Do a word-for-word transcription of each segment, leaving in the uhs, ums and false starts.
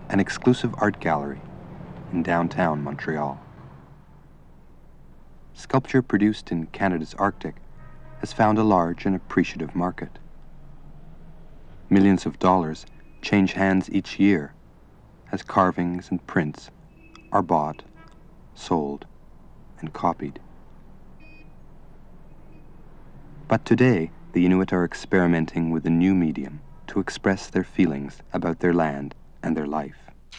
an exclusive art gallery in downtown Montreal. Sculpture produced in Canada's Arctic has found a large and appreciative market. Millions of dollars change hands each year as carvings and prints are bought, sold, and copied. But today, the Inuit are experimenting with a new medium to express their feelings about their land and their life.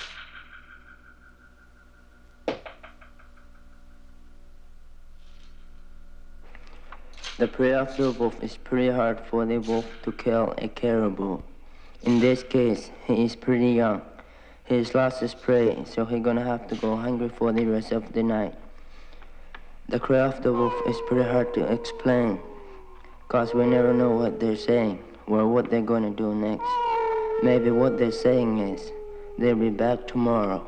The prey of the wolf is pretty hard for the wolf to kill a caribou. In this case, he is pretty young. He's lost his prey, so he's gonna have to go hungry for the rest of the night. The cry of the wolf is pretty hard to explain, cause we never know what they're saying or what they're gonna do next. Maybe what they're saying is, they'll be back tomorrow.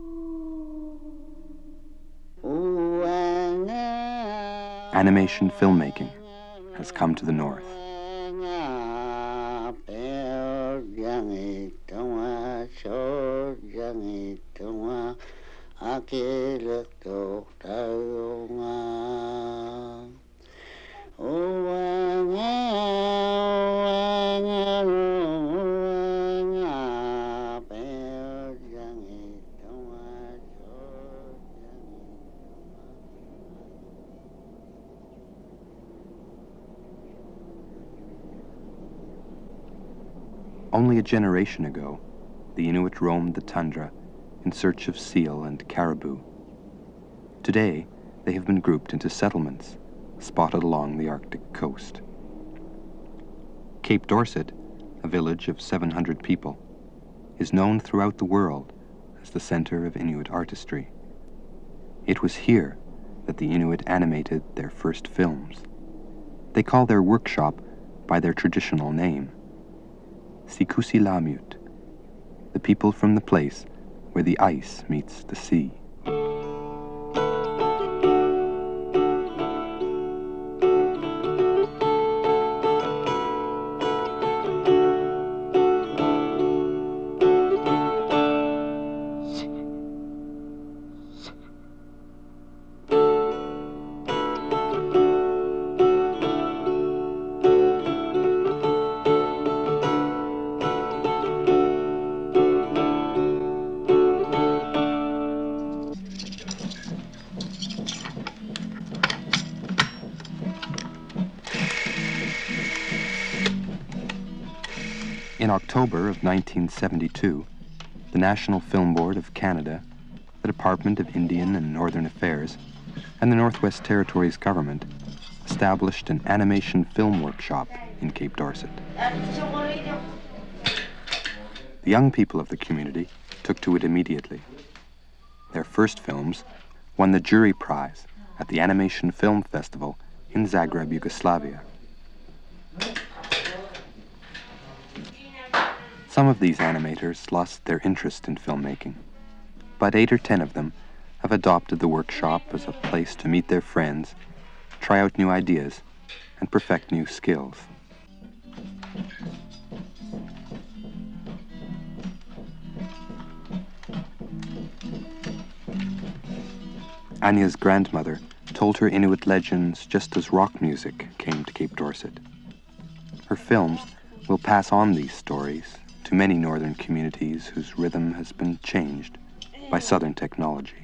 Animation filmmaking has come to the north. Only a generation ago, the Inuit roamed the tundra in search of seal and caribou. Today, they have been grouped into settlements spotted along the Arctic coast. Cape Dorset, a village of seven hundred people, is known throughout the world as the center of Inuit artistry. It was here that the Inuit animated their first films. They call their workshop by their traditional name, Sikusilamut, the people from the place where the ice meets the sea. In October of nineteen seventy-two, the National Film Board of Canada, the Department of Indian and Northern Affairs, and the Northwest Territories government established an animation film workshop in Cape Dorset. The young people of the community took to it immediately. Their first films won the jury prize at the Animation Film Festival in Zagreb, Yugoslavia. Some of these animators lost their interest in filmmaking, but eight or ten of them have adopted the workshop as a place to meet their friends, try out new ideas, and perfect new skills. Anya's grandmother told her Inuit legends just as rock music came to Cape Dorset. Her films will pass on these stories to many northern communities whose rhythm has been changed by southern technology.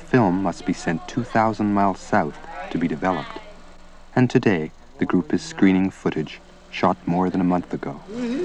film must be sent two thousand miles south to be developed. And today, the group is screening footage shot more than a month ago.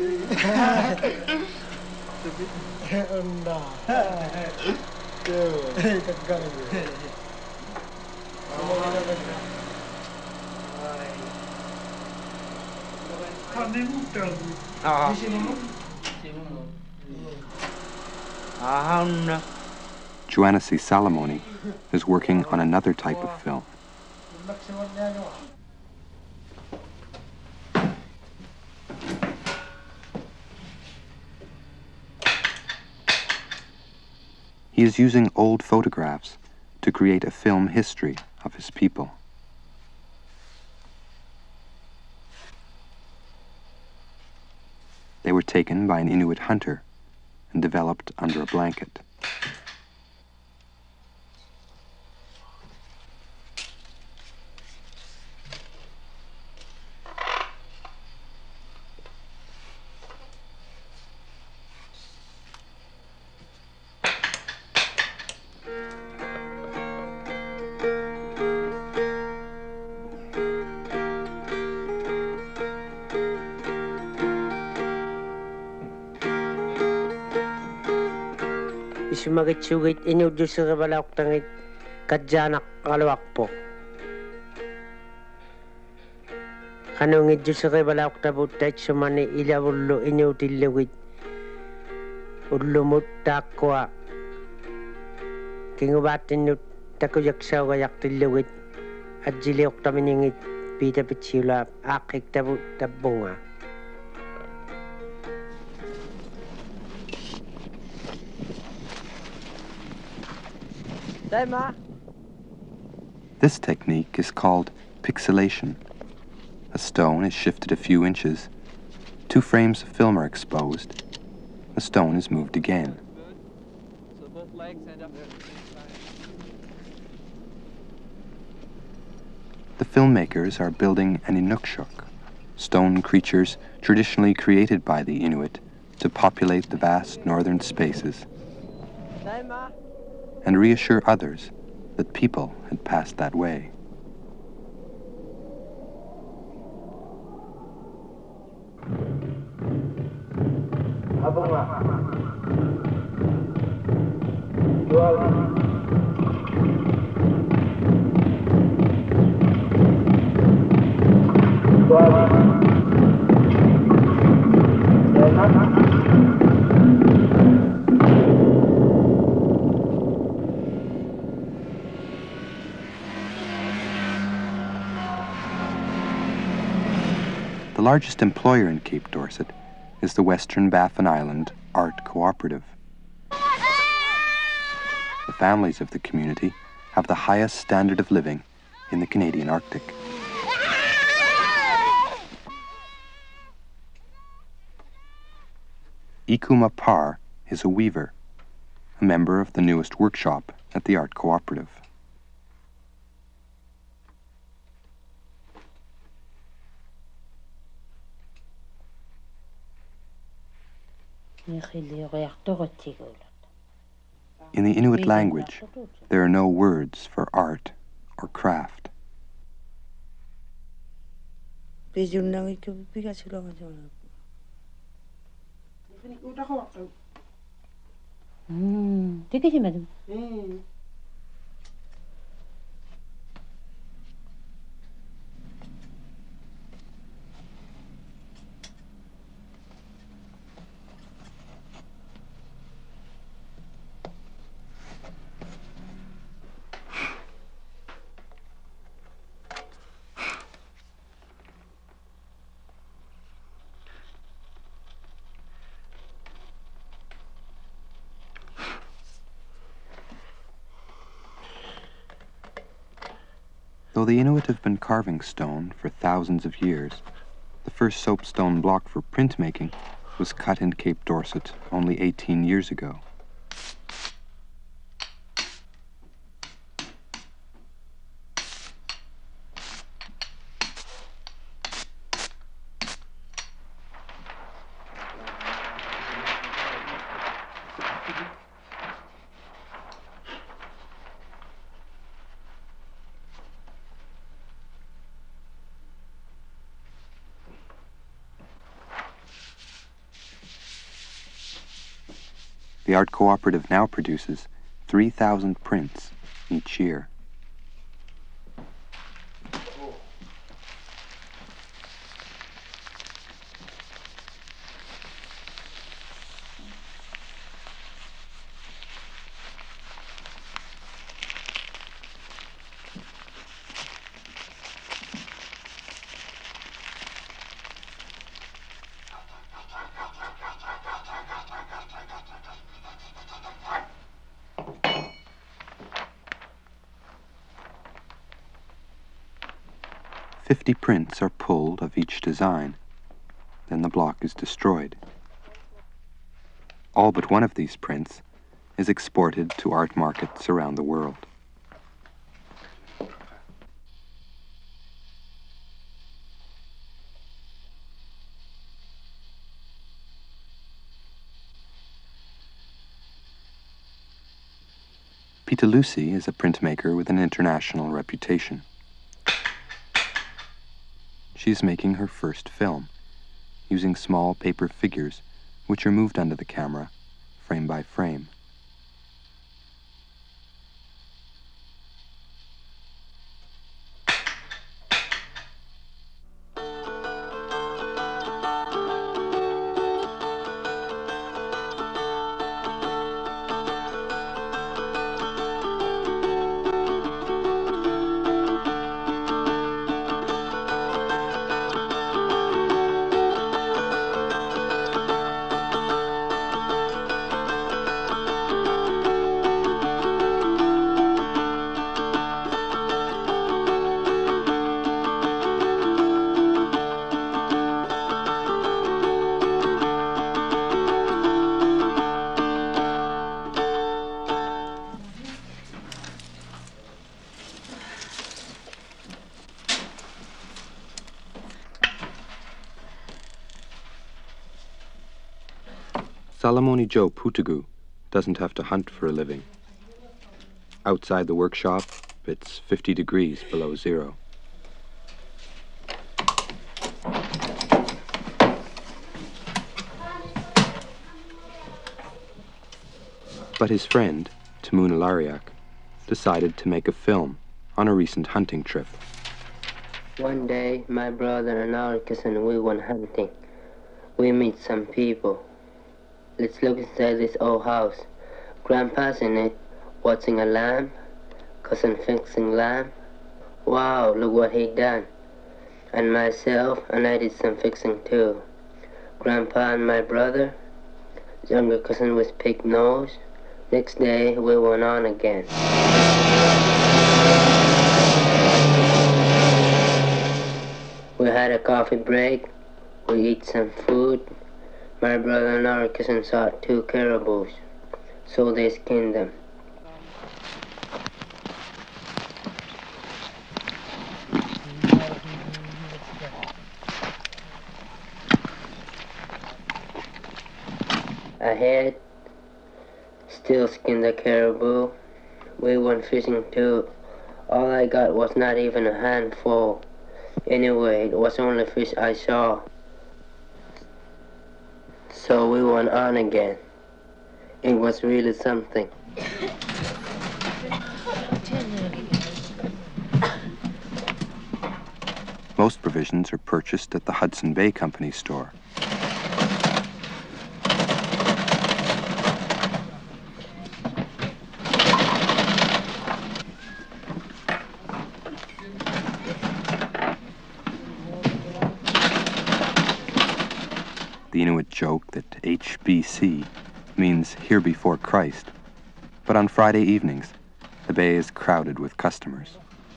Joanna C. Salamoni is working on another type of film. He is using old photographs to create a film history of his people. They were taken by an Inuit hunter and developed under a blanket. Isumagit sugit inudus sa balak tangit kadyanak kalawak po. Kanong idus sa balak tabutay sumani ilawullo inutilawit. Ulumut takwa. Kingubatin nut takuyak sa gayak tilawit. At jiliok taminingit pita pitsila akik tabut tabunga. This technique is called pixelation. A stone is shifted a few inches, two frames of film are exposed, the stone is moved again. The filmmakers are building an Inukshuk, stone creatures traditionally created by the Inuit to populate the vast northern spaces, and reassure others that people had passed that way. The largest employer in Cape Dorset is the Western Baffin Island Art Cooperative. The families of the community have the highest standard of living in the Canadian Arctic. Ikuma Parr is a weaver, a member of the newest workshop at the Art Cooperative. In the Inuit language, there are no words for art or craft. 음, 되게 심하죠. 음. Though the Inuit have been carving stone for thousands of years, the first soapstone block for printmaking was cut in Cape Dorset only eighteen years ago. the art cooperative now produces three thousand prints each year. Fifty prints are pulled of each design. Then the block is destroyed. All but one of these prints is exported to art markets around the world. Pitalusi is a printmaker with an international reputation. She's making her first film, using small paper figures which are moved under the camera, frame by frame. Salamoni Joe Putagu doesn't have to hunt for a living. Outside the workshop, it's fifty degrees below zero. But his friend, Tamun Alariak, decided to make a film on a recent hunting trip. One day, my brother and our cousin, we went hunting. We meet some people. Let's look inside this old house. Grandpa's in it, watching a lamb. Cousin fixing lamb. Wow, look what he done. And myself, and I did some fixing too. Grandpa and my brother. Younger cousin with pig nose. Next day, we went on again. We had a coffee break. We eat some food. My brother and our cousin shot two caribous, so they skinned them. Ahead, still skinned the caribou. We went fishing too. All I got was not even a handful. Anyway, it was only fish I saw. So we went on again. It was really something. Most provisions are purchased at the Hudson Bay Company store. The Inuit joke that H B C means here before Christ, but on Friday evenings, the bay is crowded with customers.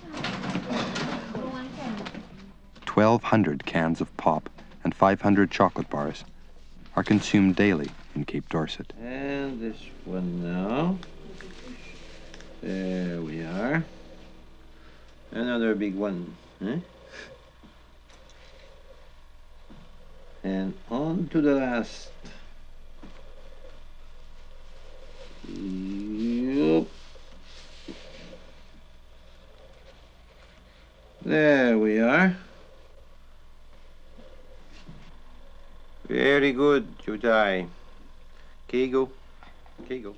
twelve hundred cans of pop and five hundred chocolate bars are consumed daily in Cape Dorset. And this one now. There we are. Another big one. Eh? And on to the last. Yep. There we are. Very good, Jutai. Kigo. Okay, go.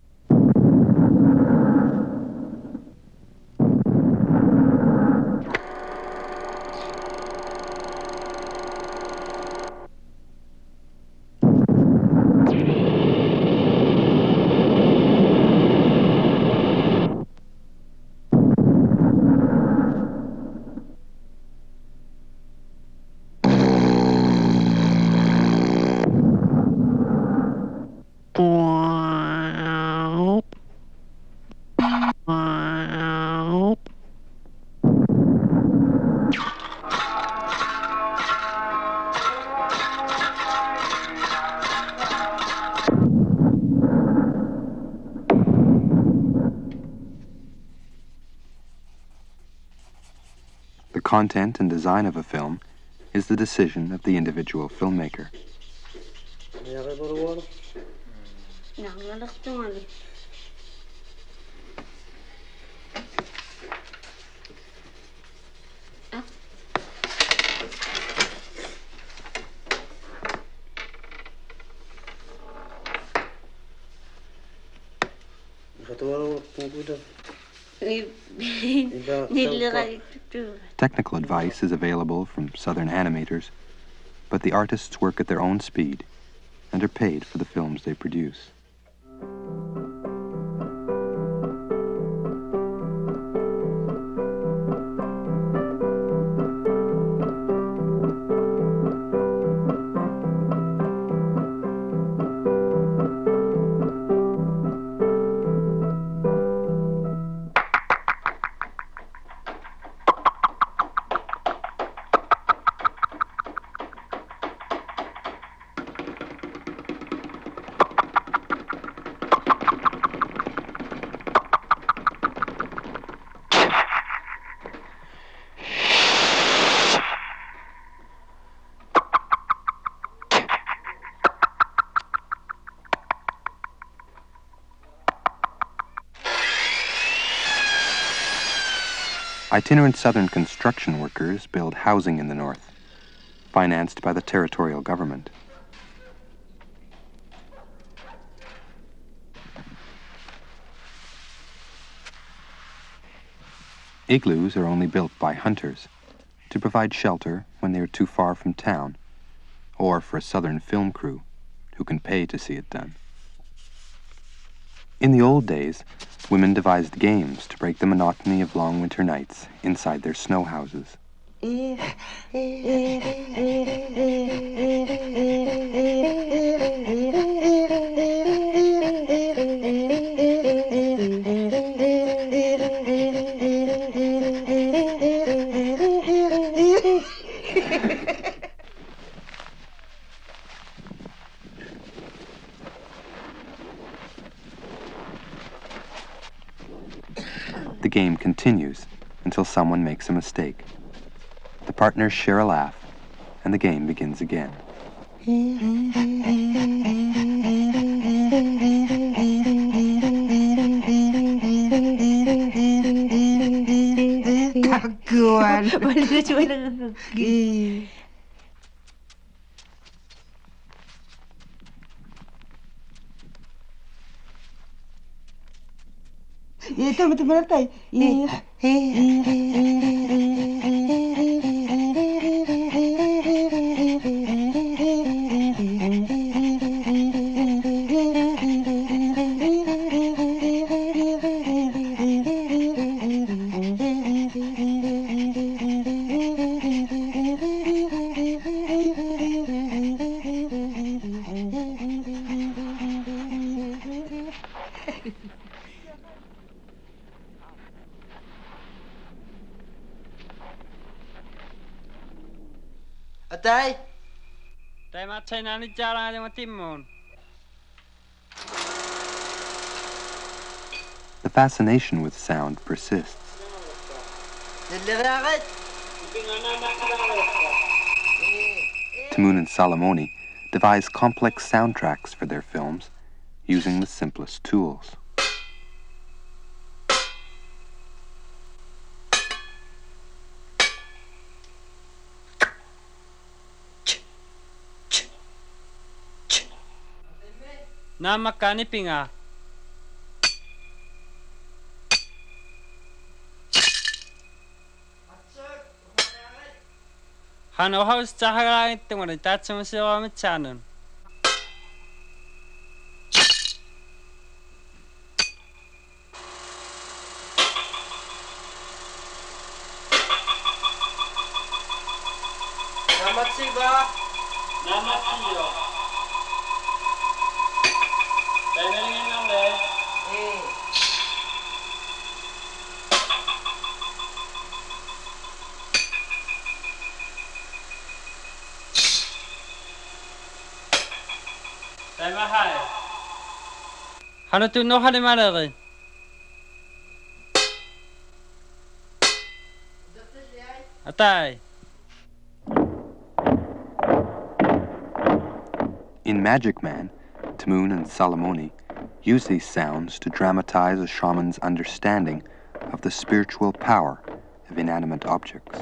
The content and design of a film is the decision of the individual filmmaker. Technical advice is available from Southern animators, but the artists work at their own speed and are paid for the films they produce. Itinerant Southern construction workers build housing in the North, financed by the territorial government. Igloos are only built by hunters to provide shelter when they are too far from town, or for a Southern film crew who can pay to see it done. In the old days, women devised games to break the monotony of long winter nights inside their snow houses. The game continues until someone makes a mistake. The partners share a laugh, and the game begins again. Itu betul-betul tay. Atay. Tay macay na ni Jara yung timon. The fascination with sound persists. Tamoon and Salamoni devise complex soundtracks for their films using the simplest tools. Namakani pinga. Hano haus cahara itu mana tatsu masih orang macam Nama siapa? Nama Tio. Pengen ingin deh. Eh. Tema hai. Hano tu no hade malari. Atai. In Magic Man, Ti-Moon and Salamoni use these sounds to dramatize a shaman's understanding of the spiritual power of inanimate objects.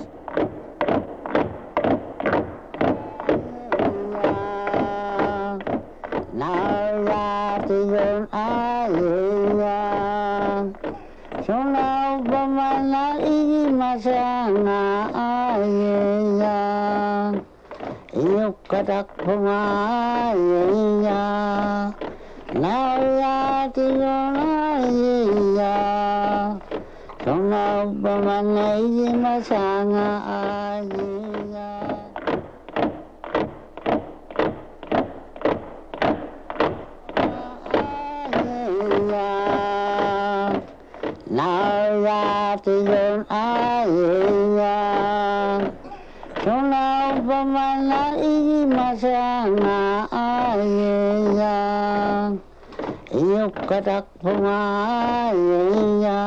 Kadak pumaya, naya tiyonaya, sonau bamanai masanga ayya. Naya tiyonaya, sonau bamanai masana ayya, yukadak pumaya,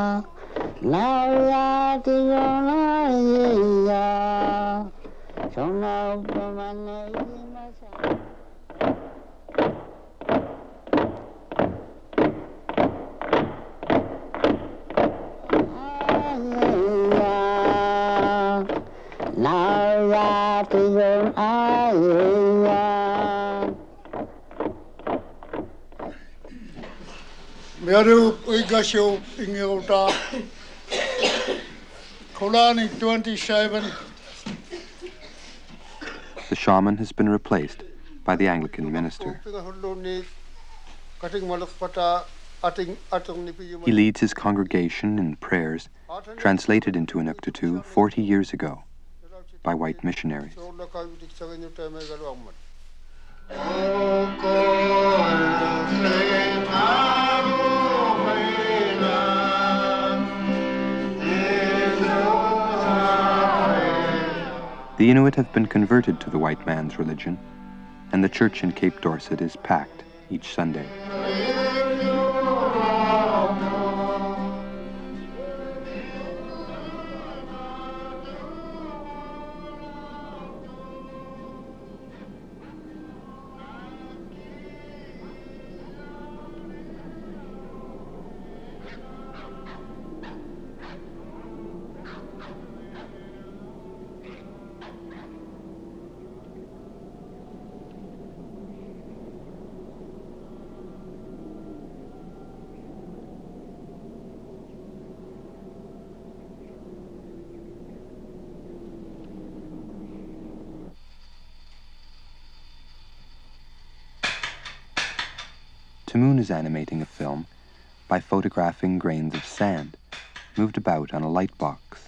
naya tiyonaya, sonau bamanai masana. Naya tiyon ayya. Meru igasyo ingota. Kolani twenty-seven. The shaman has been replaced by the Anglican minister. He leads his congregation in prayers translated into Inuktitut forty years ago by white missionaries. The Inuit have been converted to the white man's religion, and the church in Cape Dorset is packed each Sunday. Ti-Moon is animating a film by photographing grains of sand moved about on a light box.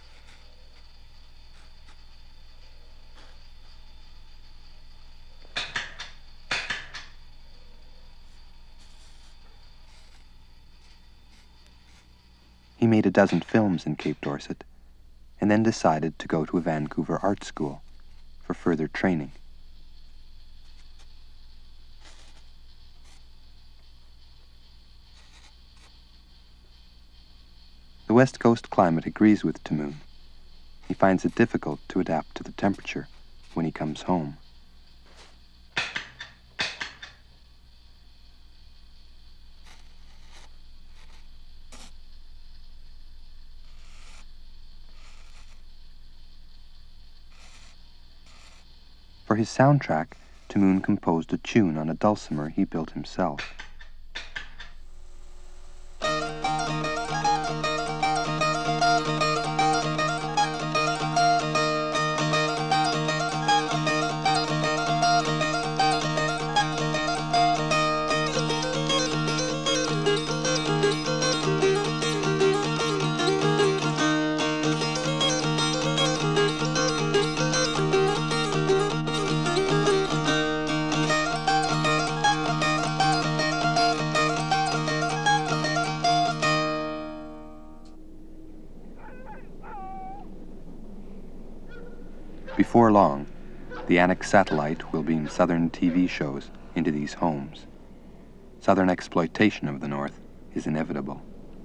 He made a dozen films in Cape Dorset and then decided to go to a Vancouver art school for further training. The West Coast climate agrees with Ti-Moon. He finds it difficult to adapt to the temperature when he comes home. For his soundtrack, Tamoon composed a tune on a dulcimer he built himself. Before long, the Anik satellite will beam Southern T V shows into these homes. Southern exploitation of the North is inevitable.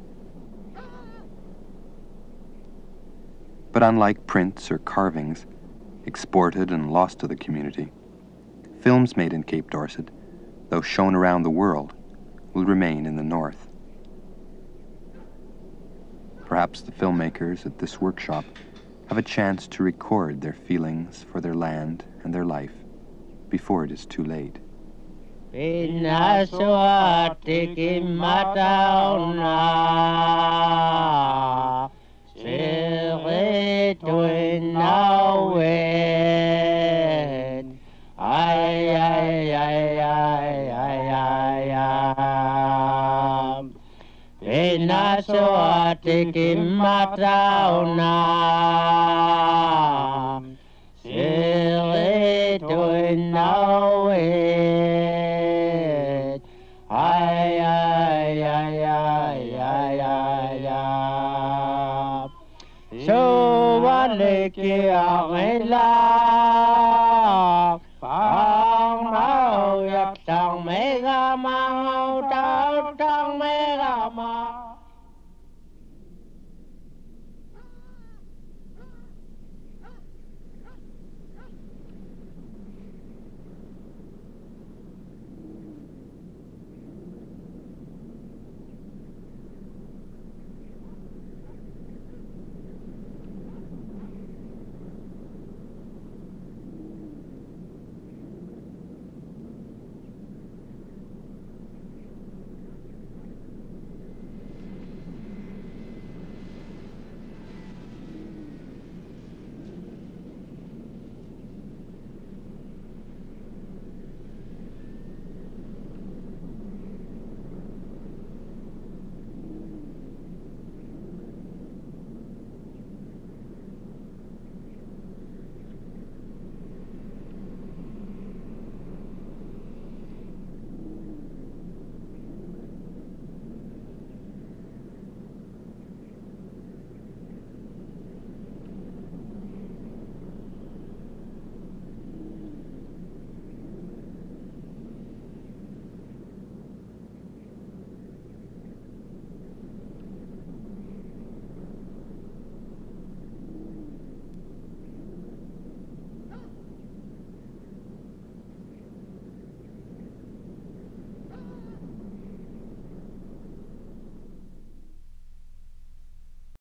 But unlike prints or carvings, exported and lost to the community, films made in Cape Dorset, though shown around the world, will remain in the North. Perhaps the filmmakers at this workshop have a chance to record their feelings for their land and their life before it is too late. So,